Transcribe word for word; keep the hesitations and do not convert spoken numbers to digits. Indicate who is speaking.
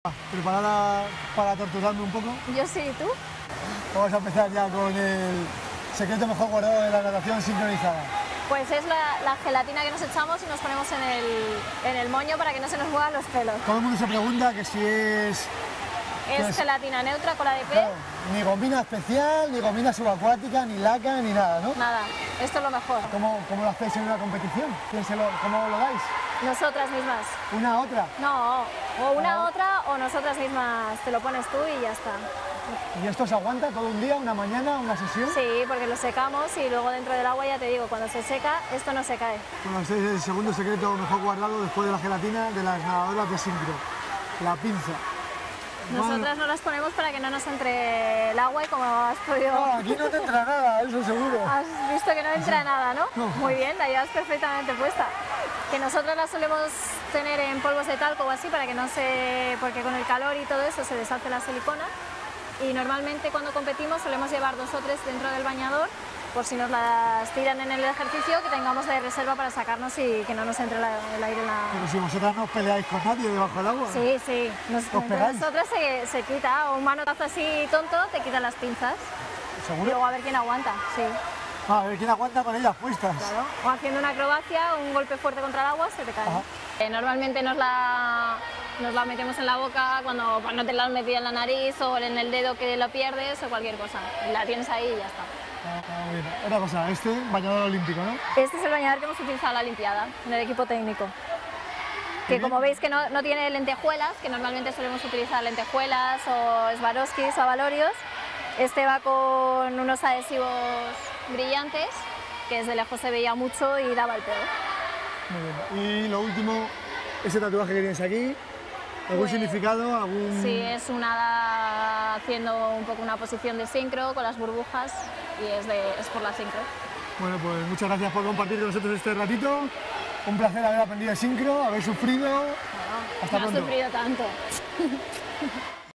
Speaker 1: ¿Preparada para torturarme un poco?
Speaker 2: Yo sí, ¿y tú?
Speaker 1: Vamos a empezar ya con el secreto mejor guardado de la natación sincronizada.
Speaker 2: Pues es la, la gelatina que nos echamos y nos ponemos en el, en el moño para que no se nos muevan los pelos.
Speaker 1: Todo el mundo se pregunta que si es...
Speaker 2: Es,
Speaker 1: es
Speaker 2: gelatina neutra, cola de pez.
Speaker 1: Claro, ni gomina especial, ni gomina subacuática, ni laca, ni nada, ¿no?
Speaker 2: Nada, esto es lo mejor.
Speaker 1: ¿Cómo, cómo lo hacéis en una competición? ¿Quién se lo, ¿Cómo lo dais?
Speaker 2: Nosotras mismas.
Speaker 1: ¿Una a otra?
Speaker 2: No, o una
Speaker 1: No.
Speaker 2: otra o nosotras mismas te lo pones tú y ya está.
Speaker 1: ¿Y esto se aguanta todo un día, una mañana, una sesión?
Speaker 2: Sí, porque lo secamos y luego dentro del agua ya te digo, cuando se seca esto no se cae.
Speaker 1: Bueno, este es el segundo secreto mejor guardado después de la gelatina de las nadadoras de sincro. La pinza.
Speaker 2: Nosotras no las ponemos para que no nos entre el agua y como has podido...
Speaker 1: No, aquí no te entra nada, eso seguro.
Speaker 2: Has visto que no entra nada, ¿no?
Speaker 1: No.
Speaker 2: Muy bien, la llevas perfectamente puesta. Que nosotros la solemos tener en polvos de talco o así para que no se... porque con el calor y todo eso se deshace la silicona. Y normalmente cuando competimos solemos llevar dos o tres dentro del bañador por si nos las tiran en el ejercicio, que tengamos de reserva para sacarnos y que no nos entre la- el aire en la...
Speaker 1: Pero si vosotras no os peleáis con nadie debajo del agua.
Speaker 2: Sí, sí, nos,
Speaker 1: ¿Os pegáis?
Speaker 2: nosotras se, se quita, o un manotazo así tonto te quitan las pinzas y
Speaker 1: ¿Seguro?
Speaker 2: luego a ver quién aguanta, sí.
Speaker 1: Ah, a ver quién aguanta con ellas puestas.
Speaker 2: Claro. O haciendo una acrobacia, un golpe fuerte contra el agua, se te cae.
Speaker 1: Ajá.
Speaker 2: Eh, normalmente nos la, nos la metemos en la boca cuando pues, no te la has metido en la nariz o en el dedo que lo pierdes o cualquier cosa. La tienes ahí y ya está.
Speaker 1: Ah, ah, muy bien. Otra cosa, este bañador olímpico, ¿no?
Speaker 2: Este es el bañador que hemos utilizado en la Olimpiada, en el equipo técnico. Que
Speaker 1: Bien.
Speaker 2: como veis que no, no tiene lentejuelas, que normalmente solemos utilizar lentejuelas o Swarovskis o avalorios. Este va con unos adhesivos brillantes, que desde lejos se veía mucho y daba el pego.
Speaker 1: Muy bien. Y lo último, ese tatuaje que tienes aquí, ¿algún
Speaker 2: Pues,
Speaker 1: significado? ¿Algún...
Speaker 2: Sí, es una hada haciendo un poco una posición de sincro con las burbujas y es, de, es por la sincro.
Speaker 1: Bueno, pues muchas gracias por compartir con nosotros este ratito. Un placer haber aprendido de sincro, haber sufrido.
Speaker 2: Bueno,
Speaker 1: Hasta
Speaker 2: no has
Speaker 1: pronto.
Speaker 2: sufrido tanto.